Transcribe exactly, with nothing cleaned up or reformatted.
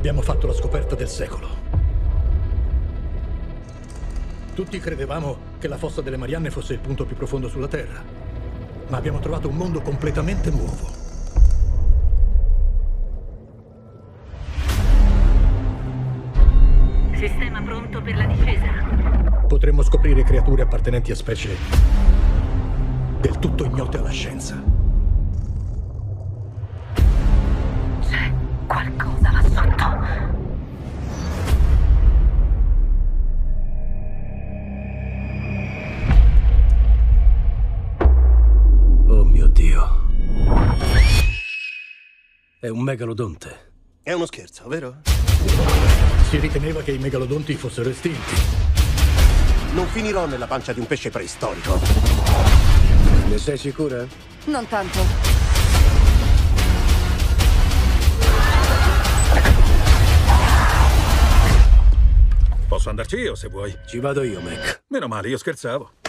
Abbiamo fatto la scoperta del secolo. Tutti credevamo che la fossa delle Marianne fosse il punto più profondo sulla Terra, ma abbiamo trovato un mondo completamente nuovo. Sistema pronto per la difesa. Potremmo scoprire creature appartenenti a specie del tutto ignote alla scienza. C'è qualcosa là sotto. Oh mio Dio. È un megalodonte. È uno scherzo, vero? Si riteneva che i megalodonti fossero estinti. Non finirò nella pancia di un pesce preistorico. Ne sei sicura? Non tanto. Posso andarci io se vuoi. Ci vado io, Mac. Meno male, io scherzavo.